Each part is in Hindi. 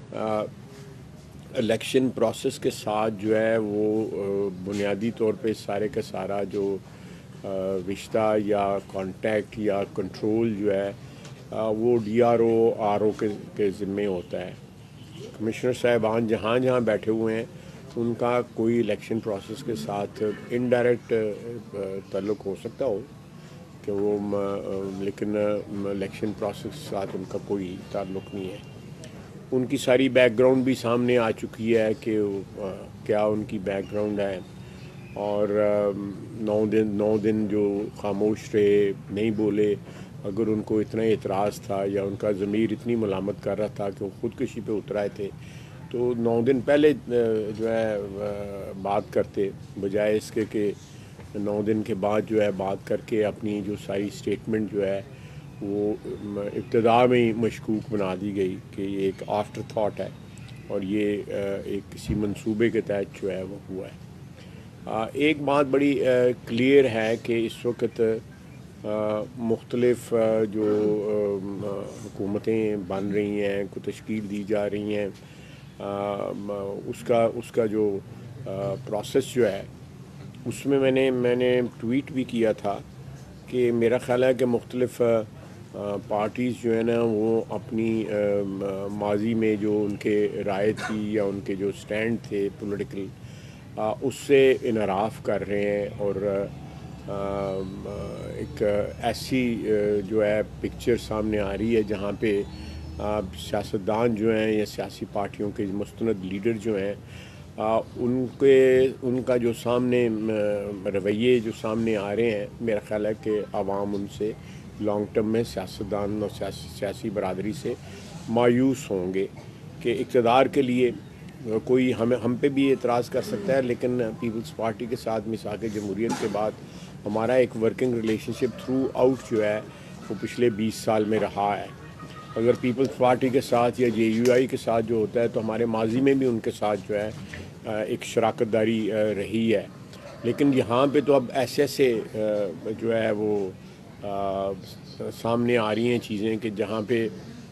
इलेक्शन प्रोसेस के साथ जो है वो बुनियादी तौर पे सारे का सारा जो रिश्ता या कांटेक्ट या कंट्रोल जो है वो डीआरओ आरओ के ज़िम्मे होता है। कमिश्नर साहिबान जहाँ जहाँ बैठे हुए हैं उनका कोई इलेक्शन प्रोसेस के साथ इनडायरेक्ट ताल्लुक़ हो सकता हो कि वो लेकिन इलेक्शन प्रोसेस के साथ उनका कोई ताल्लुक़ नहीं है। उनकी सारी बैकग्राउंड भी सामने आ चुकी है कि क्या उनकी बैकग्राउंड है और 9 दिन जो खामोश रहे, नहीं बोले। अगर उनको इतना एतराज़ था या उनका ज़मीर इतनी मलामत कर रहा था कि वो ख़ुदकुशी पे उतर आए थे तो 9 दिन पहले जो है बात करते, बजाय इसके कि 9 दिन के बाद जो है बात करके अपनी जो सारी स्टेटमेंट जो है वो इब्तदा में ही मशकूक बना दी गई कि ये एक आफ्टर थाट है और ये एक किसी मंसूबे के तहत जो है वो हुआ है। एक बात बड़ी क्लियर है कि इस वक्त मुख्तलिफ जो हुकूमतें बन रही हैं, को तश्कील दी जा रही हैं, उसका जो प्रोसेस जो है उसमें मैंने ट्वीट भी किया था कि मेरा ख़्याल है कि मुख्तलिफ पार्टीज़ जो है ना वो अपनी माजी में जो उनके राय थी या उनके जो स्टैंड थे पॉलिटिकल उससे इनराफ़ कर रहे हैं और एक ऐसी जो है पिक्चर सामने आ रही है जहाँ पे सियासतदान जो हैं या सियासी पार्टियों के मुस्तनद लीडर जो हैं उनका जो सामने रवैये जो सामने आ रहे हैं, मेरा ख़्याल है कि आवाम उनसे लॉन्ग टर्म में सियासतदान और सियासी बरादरी से मायूस होंगे कि इक़्तिदार के लिए कोई हम पे भी एतराज़ कर सकता है, लेकिन पीपल्स पार्टी के साथ मिसाक जमहूरियत के बाद हमारा एक वर्किंग रिलेशनशिप थ्रू आउट जो है वो पिछले 20 साल में रहा है। अगर पीपल्स पार्टी के साथ या JUI के साथ जो होता है तो हमारे माजी में भी उनके साथ जो है एक शराकतदारी रही है। लेकिन यहाँ पे तो अब ऐसे जो है वो सामने आ रही हैं चीज़ें कि जहाँ पे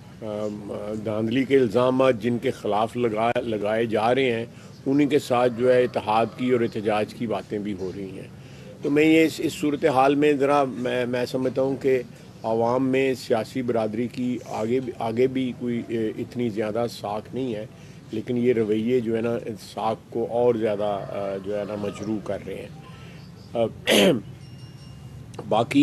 धांधली के इल्ज़ाम जिनके ख़िलाफ़ लगाए जा रहे हैं उन्हीं के साथ जो है इत्तेहाद की और एहतजाज की बातें भी हो रही हैं। तो मैं ये इस सूरत हाल में ज़रा मैं समझता हूँ कि आवाम में सियासी बरादरी की आगे भी कोई इतनी ज़्यादा साख नहीं है, लेकिन ये रवैये जो है ना साख को और ज़्यादा जो है ना मजरूह कर रहे हैं। बाकी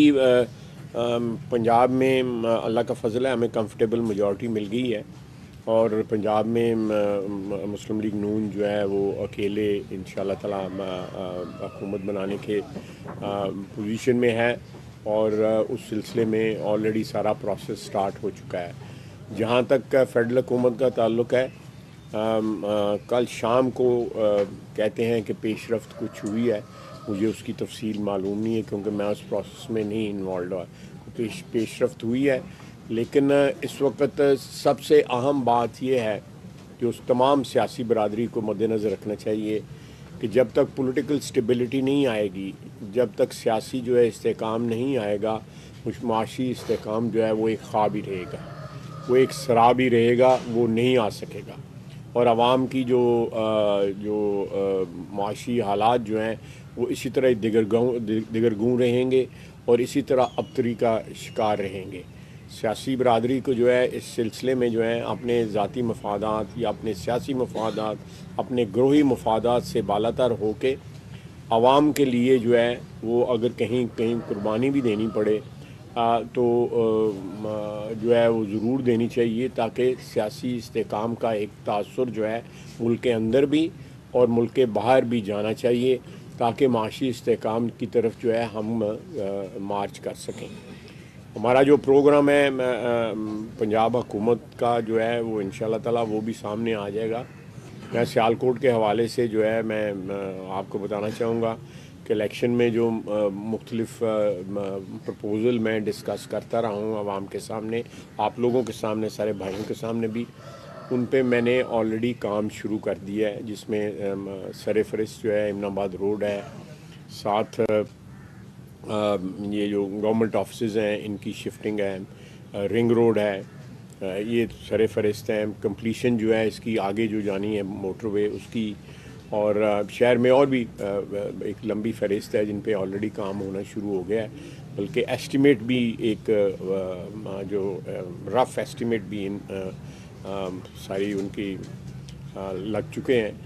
पंजाब में अल्लाह का फ़ज़ल है, हमें कंफर्टेबल मेजॉरिटी मिल गई है और पंजाब में मुस्लिम लीग नून जो है वो अकेले इंशाअल्लाह ताला हुकूमत बनाने के पोजीशन में है और उस सिलसिले में ऑलरेडी सारा प्रोसेस स्टार्ट हो चुका है। जहाँ तक फेडरल हुकूमत का ताल्लुक़ है, कल शाम को कहते हैं कि पेशरफ्त कुछ हुई है, मुझे उसकी तफसील मालूम नहीं है क्योंकि मैं उस प्रोसेस में नहीं इन्वॉल्व हुआ। पेशरफ्त हुई है, लेकिन इस वक्त सबसे अहम बात यह है कि उस तमाम सियासी बरादरी को मद्देनज़र रखना चाहिए कि जब तक पॉलिटिकल स्टेबिलिटी नहीं आएगी, जब तक सियासी जो है इस्तेकाम नहीं आएगा, उस माशी इस्तेकाम जो है वो एक ख्वाब ही रहेगा, वो एक शराब ही रहेगा, वो नहीं आ सकेगा। और आवाम की जो माशी हालात जो हैं वो इसी तरह दिगरगूं रहेंगे और इसी तरह अबतरी का शिकार रहेंगे। सियासी बरादरी को जो है इस सिलसिले में जो है अपने ज़ाती मफादात या अपने सियासी मफादात, अपने ग्रोही मफादात से बालातर होके आवाम के लिए जो है वो अगर कहीं कुर्बानी भी देनी पड़े तो जो है वो ज़रूर देनी चाहिए, ताकि सियासी इस्तेकाम का एक तासुर जो है मुल्क के अंदर भी और मुल्क के बाहर भी जाना चाहिए, ताकि माशी इस्तेकाम की तरफ जो है हम मार्च कर सकें। हमारा जो प्रोग्राम है पंजाब हुकूमत का जो है वो इंशाअल्लाह ताला वो भी सामने आ जाएगा। मैं सियालकोट के हवाले से जो है मैं आपको बताना चाहूँगा कि इलेक्शन में जो मुख्तलिफ़ प्रपोज़ल मैं डिस्कस करता रहा हूँ आवाम के सामने, आप लोगों के सामने, सारे भाइयों के सामने भी, उन पे मैंने ऑलरेडी काम शुरू कर दिया है, जिसमें सरफ़हरिस्त जो है इमनाबाद रोड है, साथ ये जो गवर्नमेंट ऑफिसेज़ हैं इनकी शिफ्टिंग है, रिंग रोड है, ये सरे फहरिस्त हैं। कंप्लीशन जो है इसकी आगे जो जानी है मोटरवे उसकी, और शहर में और भी एक लंबी फहरिस्त है जिन पे ऑलरेडी काम होना शुरू हो गया है। बल्कि एस्टिमेट भी एक जो रफ़ एस्टिमेट भी इन सारी उनकी लग चुके हैं।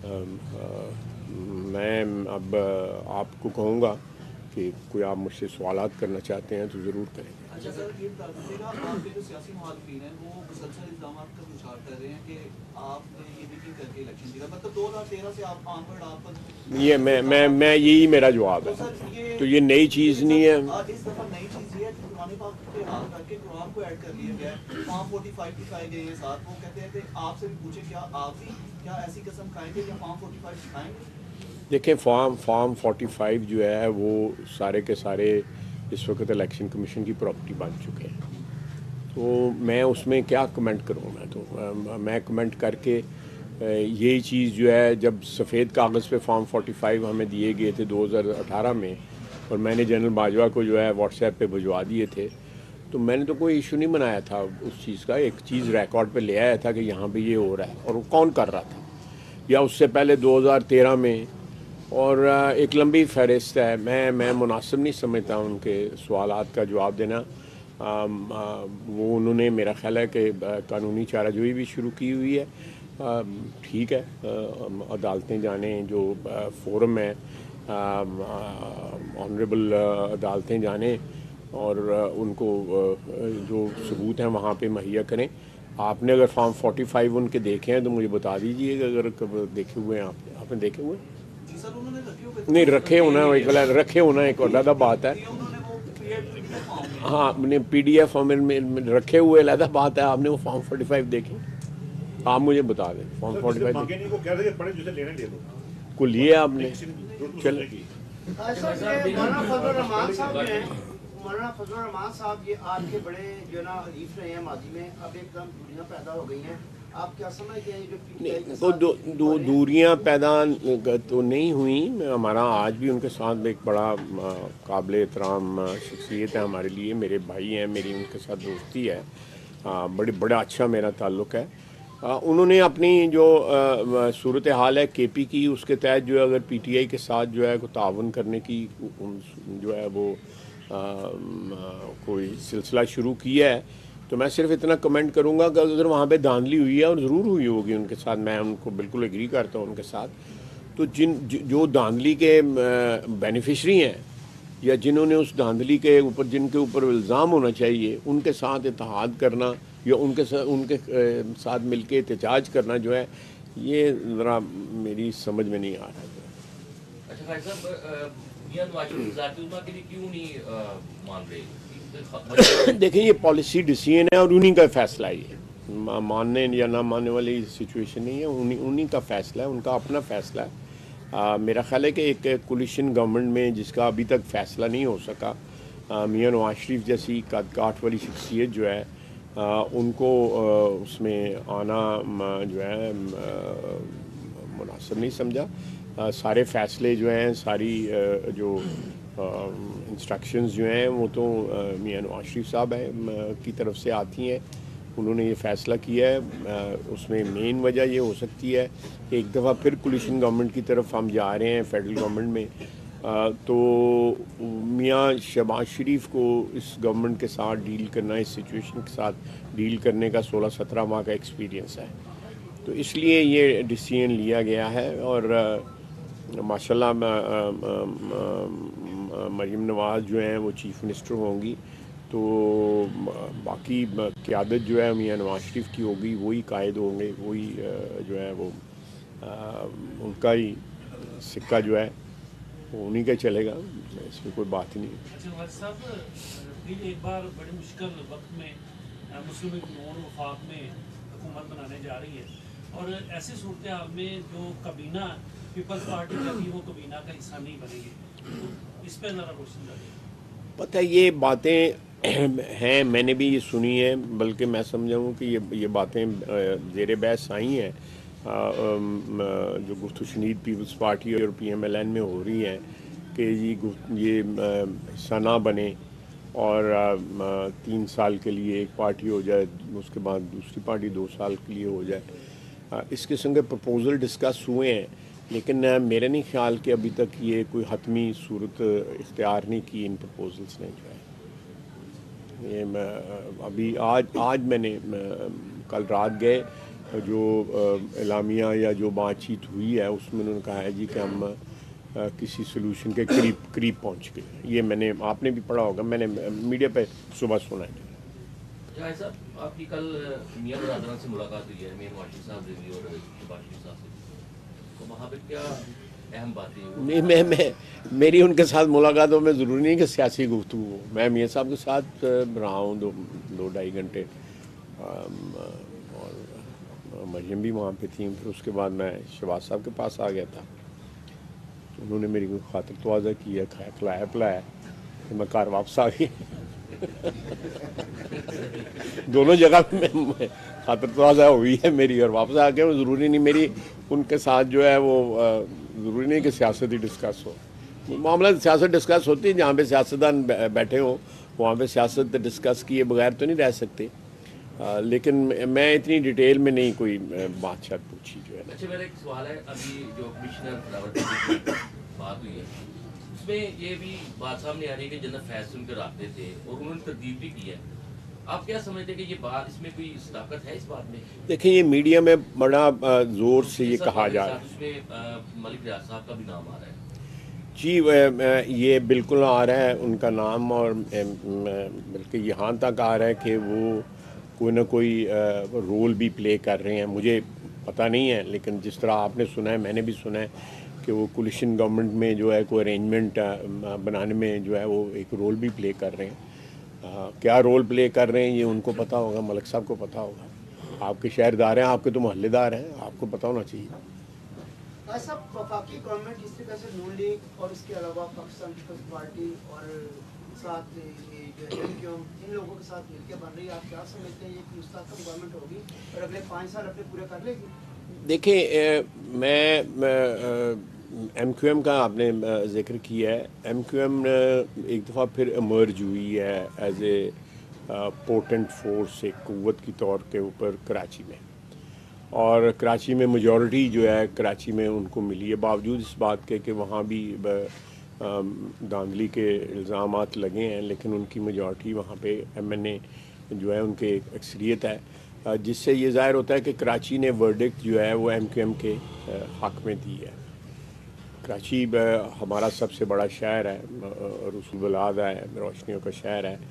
मैं अब आपको कहूँगा कि कोई आप मुझसे सवालात करना चाहते हैं तो ज़रूर करें। अच्छा सर, ये बता दीजिएगा, आपके जो सियासी मुखालिफिन हैं वो मुसलसल इल्ज़ाम का प्रचार कर रहे हैं कि आपने ये मीटिंग करके इलेक्शन जीता, मतलब 2013 से आप आम पर आप पर ये मैं यही मेरा जवाब तो है। सर तो ये नई चीज़ नहीं है। इस दफ़ा नई चीज़ ये है कि कुरान पाक के हाल करके कुरान को ऐड कर लिया गया है, फॉर्म 45 दिखाए गए हैं साथ। वो कहते हैं कि आपसे भी पूछे क्या आप भी क्या ऐसी कसम खाएंगे या फॉर्म 45 दिखाएंगे? देखें, फॉर्म 45 जो है वो सारे के सारे इस वक्त इलेक्शन कमीशन की प्रॉपर्टी बन चुके हैं। तो मैं उसमें क्या कमेंट करूँ? मैं कमेंट करके यही चीज़ जो है, जब सफ़ेद कागज़ पे फॉर्म 45 हमें दिए गए थे 2018 में, और मैंने जनरल बाजवा को जो है व्हाट्सएप पे भिजवा दिए थे, तो मैंने तो कोई इशू नहीं बनाया था उस चीज़ का। एक चीज़ रिकॉर्ड पे ले आया था कि यहाँ पे ये हो रहा है, और वो कौन कर रहा था, या उससे पहले 2013 में, और एक लंबी फहरिस्त है। मैं मुनासिब नहीं समझता उनके सवालात का जवाब देना। वो उन्होंने मेरा ख्याल है कि कानूनी चाराजोई भी शुरू की हुई है। ठीक है, अदालतें जाने, जो फोरम है ऑनरेबल अदालतें जाने और उनको जो सबूत हैं वहाँ पे मुहैया करें। आपने अगर फॉर्म 45 उनके देखे हैं तो मुझे बता दीजिएगा, अगर कब देखे हुए हैं आपने देखे हुए? जी सर, उन्होंने रखे हुए नहीं, रखे होना एक रखे होना एक अलग बात है। उन्होंने वो PDF फॉर्म में हाँ, मैंने PDF फॉर्म में रखे हुए अलग बात है। आपने वो फॉर्म 45 देखे? आप मुझे बता दें फॉर्म 45 को लिए आपने? चल, मौलाना फजल रहमान साहब, ये आपके बड़े जो ना हरीफ रहे हैं माजी में, अब एकदम दूरियां पैदा हो गई हैं। आप क्या समझते हैं जो PTI के तो साथ दूरियां पैदा तो नहीं हुई। हमारा आज भी उनके साथ एक बड़ा काबिल एहतराम शख्सियत है हमारे लिए। मेरे भाई हैं, मेरी उनके साथ दोस्ती है, बड़ा अच्छा मेरा ताल्लुक़ है। उन्होंने अपनी जो सूरत हाल है KP की, उसके तहत जो है अगर PTI के साथ जो है को तावन करने की जो है वो कोई सिलसिला शुरू किया है, तो मैं सिर्फ इतना कमेंट करूंगा कि अगर वहाँ पे धांधली हुई है, और ज़रूर हुई होगी उनके साथ, मैं उनको बिल्कुल एग्री करता हूँ उनके साथ, तो जो धांधली के बेनिफिशरी हैं या जिन्होंने उस धांधली के ऊपर जिनके ऊपर इल्ज़ाम होना चाहिए, उनके साथ इत्तेहाद करना या उनके साथ मिलकर एहतजाज करना जो है, ये ज़रा मेरी समझ में नहीं आ रहा है। अच्छा भाई साहब, मियां नवाज शरीफ ज़ाती उल्मा के लिए क्यों नहीं मान रहे? देखिए, ये पॉलिसी डिसीजन है और उन्हीं का फैसला है। ये मानने या ना मानने वाली सिचुएशन नहीं है, उन्हीं का फैसला है, उनका अपना फैसला है। मेरा ख्याल है कि एक कोलिशन गवर्नमेंट में जिसका अभी तक फैसला नहीं हो सका, मियां नवाज शरीफ जैसी कद काठ वाली शख्सियत जो है, उनको उसमें आना जो है मुनासिब नहीं समझा। सारे फैसले जो हैं, सारी जो इंस्ट्रक्शंस जो हैं, वो तो मियां नवाज शरीफ साहब की तरफ से आती हैं। उन्होंने ये फ़ैसला किया है। उसमें मेन वजह ये हो सकती है कि एक दफ़ा फिर कोलिशन गवर्नमेंट की तरफ हम जा रहे हैं फेडरल गवर्नमेंट में, तो मियां शहबाज शरीफ को इस गवर्नमेंट के साथ डील करना, इस सिचुएशन के साथ डील करने का 16-17 माह का एक्सपीरियंस है। तो इसलिए ये डिसीजन लिया गया है। और माशाल्लाह मरीम नवाज़ जो हैं वो चीफ़ मिनिस्टर होंगी, तो बाकी क़यादत जो है मियां नवाज शरीफ की होगी, वही कायद होंगे, वही जो है वो उनका ही सिक्का जो है वो उन्हीं का चलेगा। इसमें कोई बात ही नहीं। अच्छा वाज साहब, फिर एक बार बड़े मुश्किल वक्त में मुस्लिम लीग नून वफाक में हुकूमत बनाने जा रही है, और ऐसी सूरत हाल में जो कबीना पीपल्स पार्टी का भी वो कबीना का हिस्सा नहीं बनेगी, तो इस पर ज़रा रोशनी डालिए। पता है, ये बातें हैं, मैंने भी ये सुनी है, बल्कि मैं समझा हूँ कि ये बातें ज़ेर बहस आई हैं जो गुफ्तशनीद पीपल्स पार्टी और PMLN में हो रही हैं कि ये हिस्सा ना बने। और 3 साल के लिए एक पार्टी हो जाए, उसके बाद दूसरी पार्टी 2 साल के लिए हो जाए। इस किस्म के प्रपोज़ल डिस्कस हुए हैं, लेकिन मेरे नहीं ख्याल कि अभी तक ये कोई हतमी सूरत इख्तियार नहीं की इन प्रपोज़ल्स ने जो है। ये अभी आज मैंने कल रात गए जो एलामिया या जो बातचीत हुई है उसमें उन्होंने कहा है जी कि हम किसी सोल्यूशन के करीब पहुंच गए। ये मैंने, आपने भी पढ़ा होगा, मैंने मीडिया पे सुबह सुना है। साहब आपकी कल मियां बरादरान से मुलाकात हुई है, मेन वाशिद साहब से भी और शहबाज शरीफ साहब से, तो वहाँ पे क्या अहम बातें हुई? नहीं, मैं मेरी उनके साथ मुलाकातों में ज़रूरी नहीं कि सियासी गुफ्तगू हो। मैं मियां साहब के साथ रहा हूँ 2-2.5 घंटे, और मरियम भी वहाँ पे थी। फिर उसके बाद मैं शहबाज साहब के पास आ गया था, उन्होंने मेरी कोई खातिर तवाज़ा की है, खाया खिलाया पिलाया, तो मैं घर वापस आ गया। दोनों जगह में खातिर तवाज़ा हुई है मेरी, और वापस आ गया। ज़रूरी नहीं मेरी उनके साथ जो है वो ज़रूरी नहीं कि सियासत ही डिस्कस हो। मामला सियासत डिस्कस होती है, जहाँ पे सियासतदान बैठे हों वहाँ पे सियासत डिस्कस किए बगैर तो नहीं रह सकते। लेकिन मैं इतनी डिटेल में नहीं कोई बात शायद पूछी जो है। अच्छा, मेरा एक सवाल है, अभी जो कमिश्नर रावत की बात हुई है उसमें ये भी बात सामने आ रही है कि जनरल फैज से उनके राब्ते थे और उन्होंने तरदीद भी की है। आप क्या समझते हैं कि ये बात, इसमें कोई सदाकत है इस बात में? देखिए, ये मीडिया में बड़ा ज़ोर से ये कहा जा रहा है, उसमें मलिक रियाज साहब का भी नाम आ रहा है। जी, ये बिल्कुल आ रहा है उनका नाम, और बल्कि यहाँ तक आ रहा है कि वो कोई ना कोई रोल भी प्ले कर रहे हैं। मुझे पता नहीं है, लेकिन जिस तरह आपने सुना है मैंने भी सुना है कि वो कोलिशन गवर्नमेंट में जो है कोई अरेंजमेंट बनाने में जो है वो एक रोल भी प्ले कर रहे हैं। क्या रोल प्ले कर रहे हैं ये उनको पता होगा, मलिक साहब को पता होगा। आपके शहरदार हैं, आपके तो मोहल्लेदार हैं, आपको पता होना चाहिए। ऐसा वफाकी गवर्नमेंट जिस तरह से नून लीग और इसके अलावा पाकिस्तान पीपल्स पार्टी और साथ जो एमक्यूएम, इन लोगों के साथ मिलकर बन रही है, आप क्या समझते हैं ये मुस्तक़िल गवर्नमेंट होगी और अगले 5 साल अपने पूरे कर लेगी? देखिए, मैं एमक्यूएम का आपने जिक्र किया है। एमक्यूएम एक दफ़ा फिर इमर्ज हुई है एज ए पोटेंट फोर्स, एक क़ुव्वत की तौर के ऊपर कराची में, और कराची में मेजॉरिटी जो है कराची में उनको मिली है, बावजूद इस बात के कि वहाँ भी धांधली के इल्ज़ामात लगे हैं, लेकिन उनकी मेजॉरिटी वहाँ पे एमएनए जो है उनके अक्सरियत है, जिससे ये ज़ाहिर होता है कि कराची ने वर्डिक्ट जो है वो एमक्यूएम के हक़ में दी है। कराची हमारा सबसे बड़ा शहर है, रसूल बलादा है, रोशनियों का शहर है,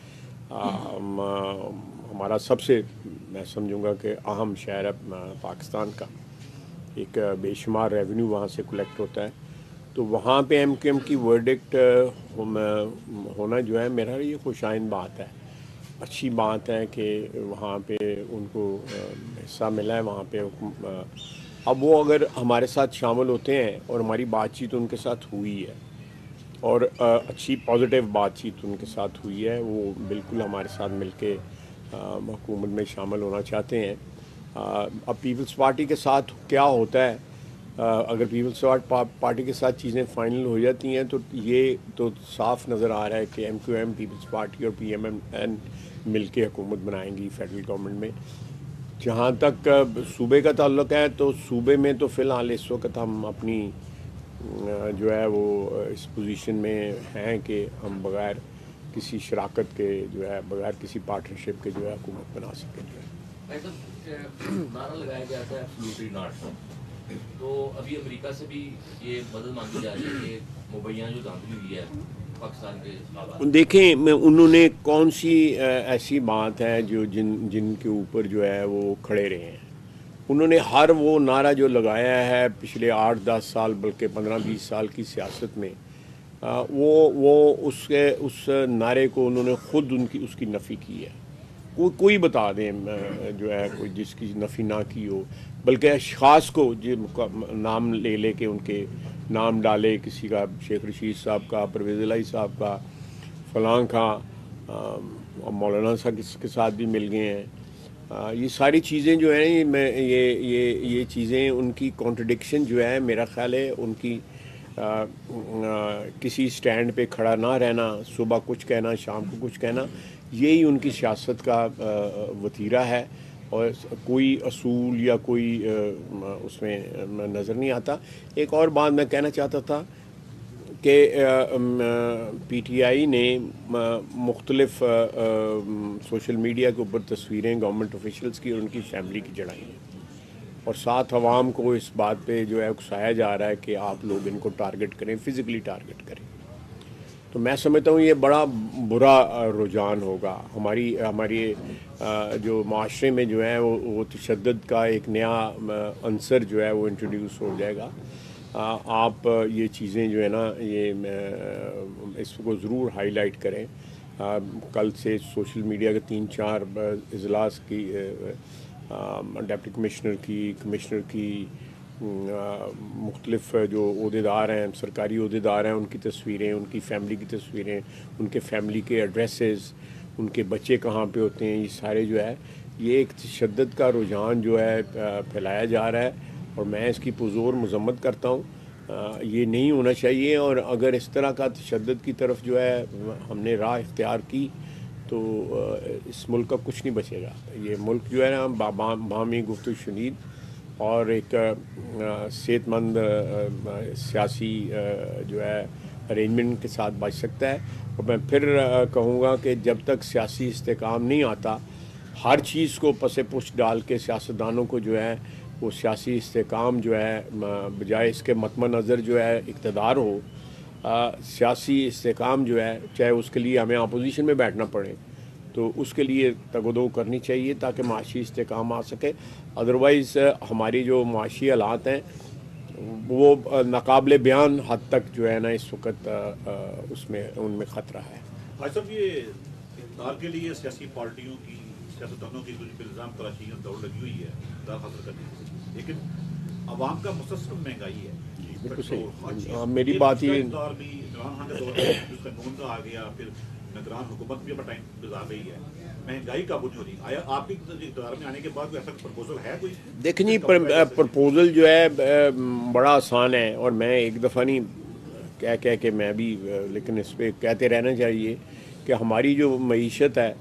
हमारा सबसे, मैं समझूंगा कि अहम शहर है पाकिस्तान का। एक बेशुमार रेवेन्यू वहाँ से कलेक्ट होता है, तो वहाँ पे एमक्यूएम की वर्डिक्ट होना जो है मेरा ये खुशाइन बात है, अच्छी बात है कि वहाँ पे उनको हिस्सा मिला है वहाँ पे। अब वो अगर हमारे साथ शामिल होते हैं और हमारी बातचीत उनके साथ हुई है और अच्छी पॉजिटिव बातचीत उनके साथ हुई है, वो बिल्कुल हमारे साथ मिलके हुकूमत में शामिल होना चाहते हैं। अब पीपल्स पार्टी के साथ क्या होता है, अगर पीपल्स पार्टी के साथ चीज़ें फाइनल हो जाती हैं तो ये तो साफ नज़र आ रहा है कि एमक्यूएम, पीपल्स पार्टी और पीएमएन मिलके हुकूमत बनाएंगी फेडरल गवर्नमेंट में। जहाँ तक सूबे का ताल्लुक़ है तो सूबे में तो फ़िलहाल इस वक्त हम अपनी जो है वो इस पोजीशन में हैं कि हम बग़ैर किसी शराकत के जो है, बग़ैर किसी पार्टनरशिप के जो है हुकूमत बना सकें। जो है नारा लगाया गया था एब्सोल्युटली नॉट, तो अभी अमेरिका से भी ये मदद मांगी जा रही है कि मुबैया जो धांधली हुई है पाकिस्तान के। देखें, उन्होंने कौन सी ऐसी बात है जो जिनके ऊपर जो है वो खड़े रहे हैं। उन्होंने हर वो नारा जो लगाया है पिछले 8-10 साल बल्कि 15-20 साल की सियासत में, वो उस नारे को उन्होंने ख़ुद उसकी नफ़ी की है। कोई बता दें जो है कोई जिसकी नफ़ी ना की हो, बल्कि अशख़ास को जो नाम ले के उनके नाम डाले, किसी का शेख रशीद साहब का, परवेज़ इलाही साहब का, फलां का, मौलाना साहब के साथ भी मिल गए हैं। ये सारी चीज़ें जो हैं ये चीज़ें उनकी कॉन्ट्रडिक्शन जो है मेरा ख़्याल है उनकी किसी स्टैंड पे खड़ा ना रहना, सुबह कुछ कहना शाम को कुछ कहना, यही उनकी सियासत का वतीरा है और कोई असूल या कोई उसमें नज़र नहीं आता। एक और बात मैं कहना चाहता था कि PTI ने मुख्तलिफ सोशल मीडिया के ऊपर तस्वीरें गवर्नमेंट ऑफिशियल्स की और उनकी फैमिली की चढ़ाई हैं और साथ आवाम को इस बात पे जो है उकसाया जा रहा है कि आप लोग इनको टारगेट करें, फिज़िकली टारगेट करें। तो मैं समझता हूँ ये बड़ा बुरा रुझान होगा। हमारी जो माशरे में जो है वो तशद्दुद का एक नया अंसर जो है वो इंट्रोड्यूस हो जाएगा। आप ये चीज़ें जो है ना ये इसको ज़रूर हाईलाइट करें। कल से सोशल मीडिया के 3-4 इजलास की डिप्टी कमिश्नर की मुख्तलिफ जो ओहदेदार हैं, सरकारी ओहदेदार हैं, उनकी तस्वीरें, उनकी फ़ैमिली की तस्वीरें, उनके फैमिली के एड्रेसेस, उनके बच्चे कहाँ पे होते हैं, ये सारे जो है ये एक तशद्दुद का रुझान जो है फैलाया जा रहा है और मैं इसकी पुरज़ोर मज़म्मत करता हूँ। ये नहीं होना चाहिए और अगर इस तरह का तशद्दुद की तरफ जो है हमने राह इख्तियार की तो इस मुल्क का कुछ नहीं बचेगा। ये मुल्क जो है ना बामी गुफ्तगू शुनीद और एक सेहतमंद सियासी जो है अरेंजमेंट के साथ बच सकता है। और मैं फिर कहूँगा कि जब तक सियासी इस्तेकाम नहीं आता, हर चीज़ को पसे पुष्ट डाल के सियासतदानों को जो है वो सियासी इस्तेकाम जो है बजाय इसके मतमनज़र जो है इक़्तिदार हो, सियासी इस्तेकाम जो है चाहे उसके लिए हमें अपोजिशन में बैठना पड़े तो उसके लिए तगदो करनी चाहिए ताकि माशी इस्तेकाम आ सके। अदरवाइज़ हमारी जो माशी हालात हैं वो नाकाबिले बयान हद तक जो है ना इस वक्त उनमें ख़तरा है। भाई साहब, ये इक़्तिदार के लिए सियासी पार्टियों की, सियासतदानों की जो इल्ज़ाम तराशी में दौड़ लगी हुई है इक़्तिदार हासिल करने की, लेकिन आवाम का मुसलसल महंगाई है। बिल्कुल सही। मेरी बात ये इमरान खान के दौर में जिसका नून का आ गया, फिर निगरान हुकूमत भी अपना टाइम गुजार रही है, महंगाई काबू नहीं हो रही। आया आपके इक़्तिदार में आने के बाद ऐसा प्रपोजल है कोई? देखिए जी, प्रपोजल जो है बड़ा आसान है और मैं एक दफ़ा नहीं कह के मैं भी, लेकिन इस पर कहते रहना चाहिए कि हमारी जो मईशत है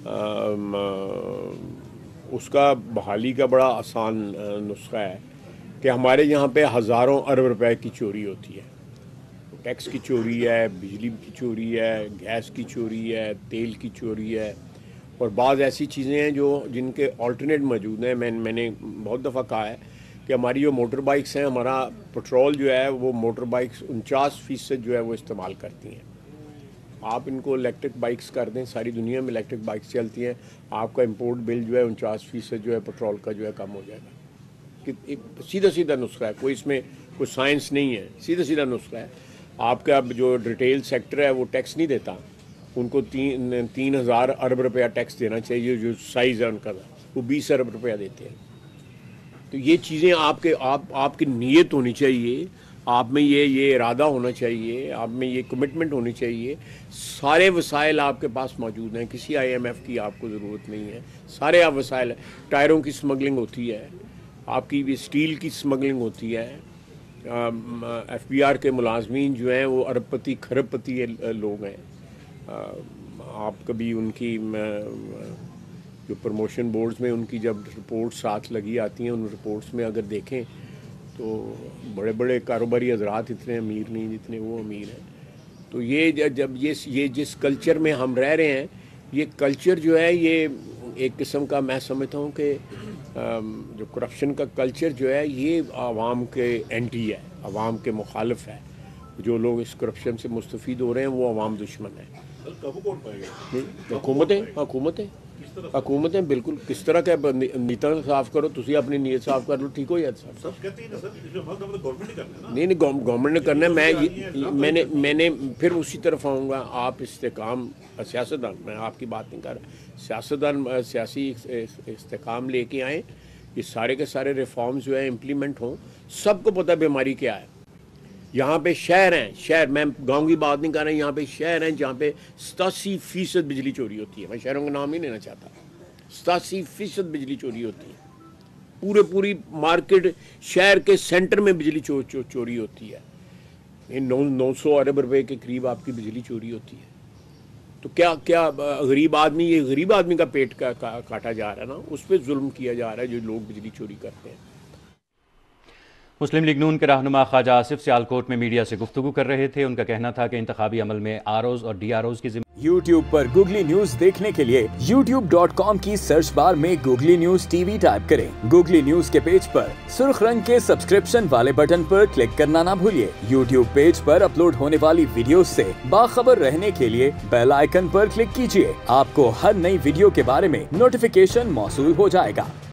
उसका बहाली का बड़ा आसान नुस्खा है कि हमारे यहाँ पे हज़ारों अरब रुपए की चोरी होती है। टैक्स की चोरी है, बिजली की चोरी है, गैस की चोरी है, तेल की चोरी है और बाज़ ऐसी चीज़ें हैं जिनके ऑल्टरनेट मौजूद हैं। मैंने बहुत दफ़ा कहा है कि हमारी जो मोटर बाइक्स हैं, हमारा पेट्रोल जो है वो मोटर बाइक्स 49% जो है वो इस्तेमाल करती हैं। आप इनको इलेक्ट्रिक बाइक्स कर दें, सारी दुनिया में इलेक्ट्रिक बाइक्स चलती हैं, आपका इंपोर्ट बिल जो है 49% जो है पेट्रोल का जो है कम हो जाएगा। कि सीधा नुस्खा है, कोई इसमें कोई साइंस नहीं है, सीधा नुस्खा है। आपका जो रिटेल सेक्टर है वो टैक्स नहीं देता, उनको 3,000 अरब रुपया टैक्स देना चाहिए। जो साइज़ है उनका वो 20 अरब रुपया देते हैं। तो ये चीज़ें आपकी नीयत होनी चाहिए, आप में ये इरादा होना चाहिए, आप में ये कमिटमेंट होनी चाहिए। सारे वसाइल आपके पास मौजूद हैं, किसी IMF की आपको ज़रूरत नहीं है। सारे आप वसाइल, टायरों की स्मगलिंग होती है, आपकी भी स्टील की स्मगलिंग होती है। FBR के मुलाजमीन जो हैं वो अरबपति खरबपति लोग हैं। आप कभी उनकी जो प्रमोशन बोर्ड्स में उनकी जब रिपोर्ट्स साथ लगी आती हैं, उन रिपोर्ट्स में अगर देखें तो बड़े बड़े कारोबारी हजरात इतने अमीर नहीं जितने वो अमीर हैं। तो ये जिस कल्चर में हम रह रहे हैं, ये कल्चर जो है ये एक किस्म का, मैं समझता हूँ कि जो करप्शन का कल्चर जो है ये आवाम के एंटी है, आवाम के मुखालिफ है। जो लोग इस करप्शन से मुस्तफ़ीद हो रहे हैं वो आवाम दुश्मन है। हुकूमतें बिल्कुल किस तरह का नीयत साफ करो, तुसी अपनी नीयत साफ कर लो, ठीक हो जाता साहब। नहीं गवर्नमेंट ने करना है। मैंने फिर उसी तरफ आऊँगा। आप इस्तेकाम सियासतदान, मैं आपकी बात नहीं कर रहा, सियासतदान सियासी इस्तेकाम लेके आए, ये सारे के सारे रिफॉर्म्स जो है इम्प्लीमेंट हों। सबको पता बीमारी क्या है। यहाँ पे शहर हैं, मैं गांव की बात नहीं कर रहा, यहाँ पे शहर हैं जहाँ पे 87% बिजली चोरी होती है। मैं शहरों का नाम नहीं लेना चाहता। 87% बिजली चोरी होती है। पूरी मार्केट शहर के सेंटर में बिजली चोरी होती है। इन 900 अरब रुपए के करीब आपकी बिजली चोरी होती है। तो क्या क्या गरीब आदमी, ये गरीब आदमी का पेट काटा जा रहा है ना, उस पर जुल्म किया जा रहा है जो लोग बिजली चोरी करते हैं। मुस्लिम लीग नून के रहनुमा ख्वाजा आसिफ सियालकोट में मीडिया से गुफ्तगू कर रहे थे। उनका कहना था कि इंतखाबी अमल में आरओज़ और डीआरओज़ की YouTube पर गूगली न्यूज देखने के लिए youtube.com की सर्च बार में गूगली न्यूज टीवी टाइप करें। गूगली न्यूज के पेज पर सुर्ख रंग के सब्सक्रिप्शन वाले बटन पर क्लिक करना ना भूलिए। YouTube पेज पर अपलोड होने वाली वीडियोस से बाखबर रहने के लिए बेल आइकन पर क्लिक कीजिए। आपको हर नई वीडियो के बारे में नोटिफिकेशन मौसूल हो जाएगा।